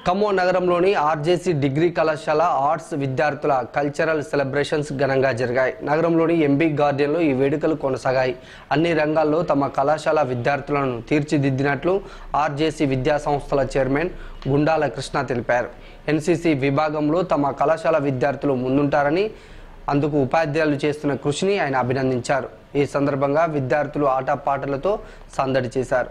ఖమ్మం నగరంలోని RJC degree కళాశాల arts విద్యార్థుల కల్చరల్ సెలబ్రేషన్స్ ఘనంగా జరిగాయి. నగరంలోని ఎంబీ గార్డెన్లో ఈ వేడుకలు కొనసాగాయి. అన్ని రంగాల్లో తమ కళాశాల విద్యార్థులను తీర్చిదిద్దినట్లు ఆర్జేసీ విద్యా సంస్థల చైర్మన్ గుండాల కృష్ణ తెలిపారు. ఎన్సీసీ విభాగంలో తమ కళాశాల విద్యార్థులు ముందుంటారని, అందుకు ఉపాధ్యాయులు చేస్తున్న కృషిని ఆయన అభినందించారు. ఈ సందర్భంగా విద్యార్థులు ఆటపాటలతో సందడి చేశారు.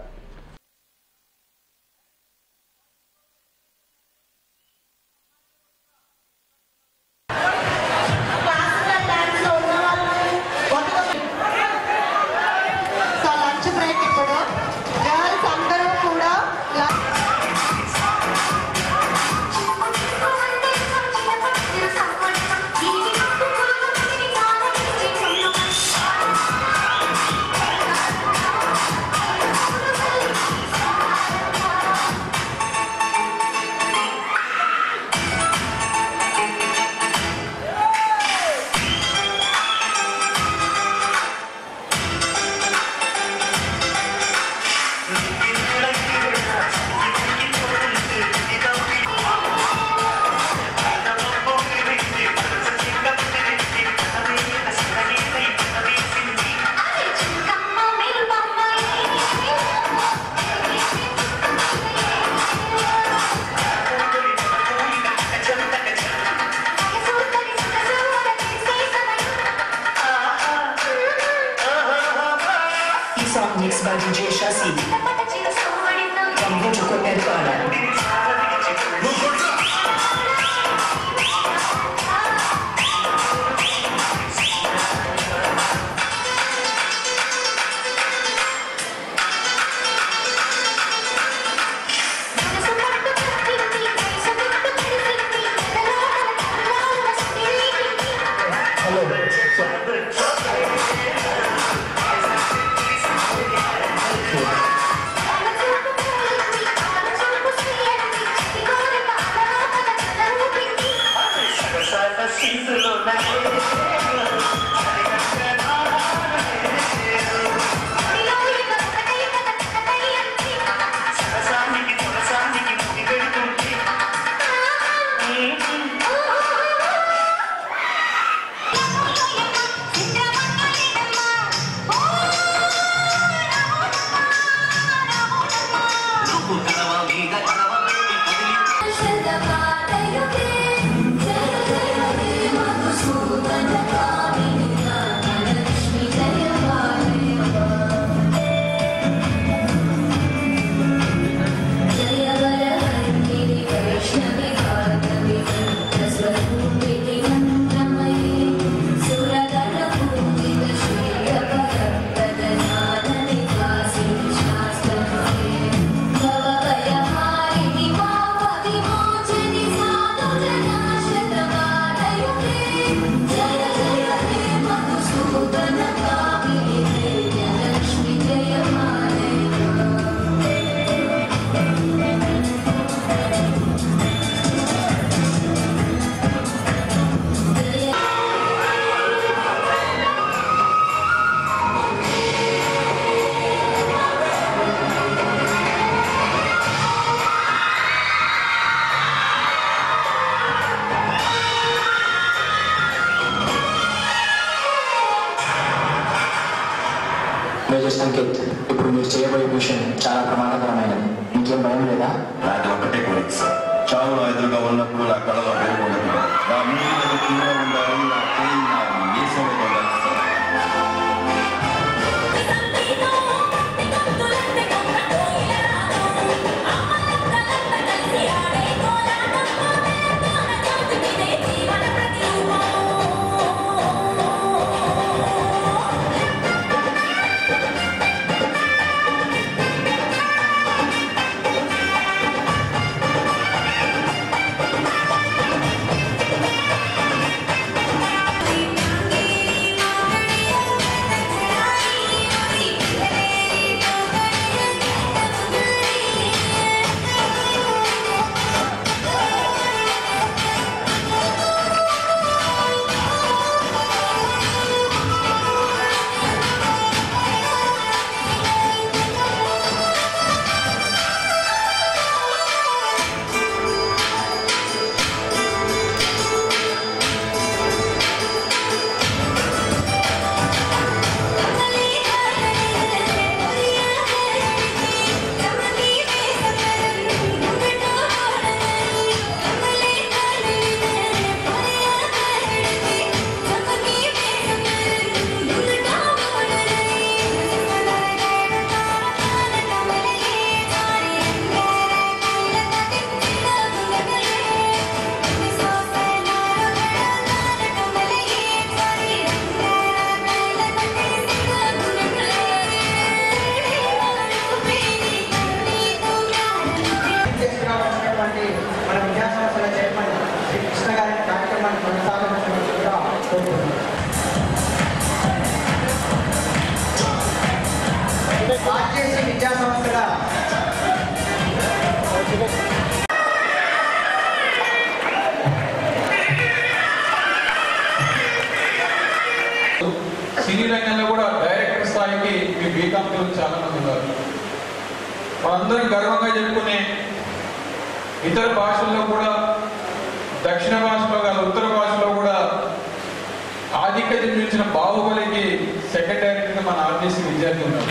Mixed by DJ Shasi. From Bujoko Perpala. Major Sanket, ఇప్పుడు మీరు చేయబోయే మిషన్ చాలా ప్రమాదకరమైనది. మీకేం భయం లేదా? నాది ఒకటే కోరిక సార్, చావు నా ఎదురుగా ఉన్నప్పుడు నా కళలో వెలుగుండదు, నా నీళ్ళు కింద ఉండాలి, నా పేరు నా దేశంలో ఉండాలి సార్. ఆర్జేసీ విద్యా సంస్థగా సినీ రంగంలో కూడా డైరెక్టర్ స్థాయికి మీ బీకామ్ చాలా మంది ఉన్నారు. మనందరం గర్వంగా చెప్పుకునే ఇతర భాషల్లో కూడా, దక్షిణ భాషలో కాదు ఉత్తర భాషలో కూడా ఆధిక్యత చూపించిన బాహుబలికి సెకండ్ డైరెక్టర్గా మన ఆర్జేసీ విద్యార్థి ఉన్నారు.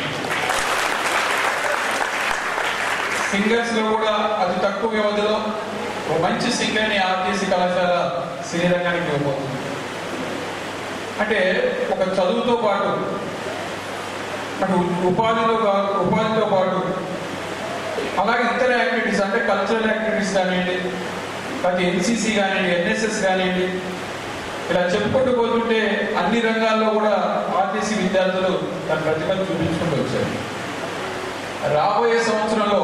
సింగర్స్ లో కూడా అతి తక్కువ వ్యవధిలో ఒక మంచి సింగర్ని ఆర్జేసీ కళాశాల సినీ రంగానికి ఇవ్వబోతుంది. అంటే ఒక చదువుతో పాటు అటు ఉపాధితో పాటు అలాగే ఇతర యాక్టివిటీస్ అంటే కల్చరల్ యాక్టివిటీస్ కానివ్వండి, ప్రతి ఎన్సీసీ కానివ్వండి, ఎన్ఎస్ఎస్ కానివ్వండి, ఇలా చెప్పుకుంటూ పోతుంటే అన్ని రంగాల్లో కూడా ఆర్జేసీ విద్యార్థులు తన ప్రతిభను చూపించుకుంటూ వచ్చారు. రాబోయే సంవత్సరంలో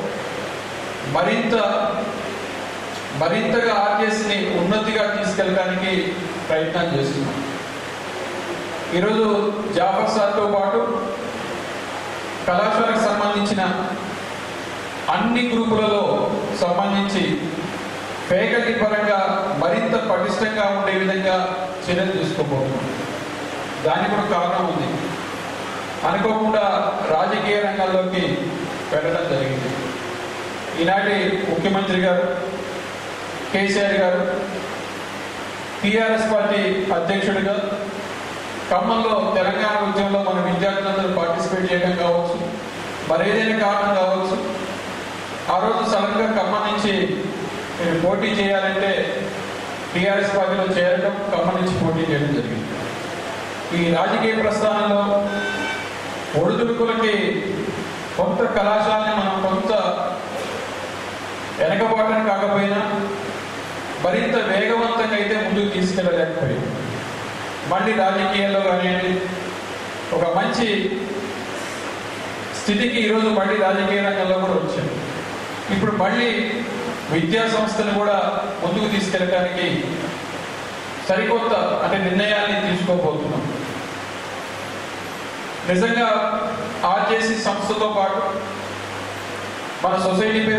మరింతగా ఆర్జేసీని ఉన్నతిగా తీసుకెళ్ళడానికి ప్రయత్నం చేస్తున్నాం. ఈరోజు జాఫర్ సార్తో పాటు కళాశాలకు సంబంధించిన అన్ని గ్రూపులలో సంబంధించి ఫ్యాకల్టీ పరంగా మరింత పటిష్టంగా ఉండే విధంగా చర్యలు తీసుకోబోతున్నాం. దానికి కూడా కారణం ఉంది. అనుకోకుండా రాజకీయ రంగంలోకి వెళ్ళడం జరిగింది. ఈనాటి ముఖ్యమంత్రి గారు కేసీఆర్ గారు టీఆర్ఎస్ పార్టీ అధ్యక్షుడిగా ఖమ్మంలో తెలంగాణ ఉద్యమంలో మన విద్యార్థులందరూ పార్టిసిపేట్ చేయడం కావచ్చు, మరేదైనా కారణం కావచ్చు, ఆ రోజు సడన్గా ఖమ్మం నుంచి నేను పోటీ చేయాలంటే టీఆర్ఎస్ పార్టీలో చేరడం, ఖమ్మం నుంచి పోటీ చేయడం జరిగింది. ఈ రాజకీయ ప్రస్థానంలో ఒడిదుడుకులకి కొంత కళాశాలని మనం కొంత వెనకబాటం కాకపోయినా మరింత వేగవంతంగా అయితే ముందుకు తీసుకెళ్ళలేకపోయింది. మళ్ళీ రాజకీయాల్లో కానివ్వండి ఒక మంచి స్థితికి ఈరోజు మళ్ళీ రాజకీయ రంగంలో కూడా వచ్చాం. ఇప్పుడు మళ్ళీ విద్యా సంస్థను కూడా ముందుకు తీసుకెళ్ళడానికి సరికొత్త అంటే నిర్ణయాన్ని తీసుకోబోతున్నాం. నిజంగా ఆర్జేసీ సంస్థతో పాటు మన సొసైటీ పేరు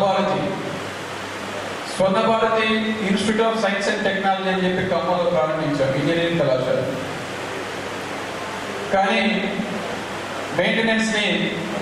Swarna Bharathi institute of science and technology అని చెప్పి ఖమ్మంలో ప్రారంభించాం, ఇంజనీరింగ్ కళాశాల. కానీ మెయింటెనెన్స్ని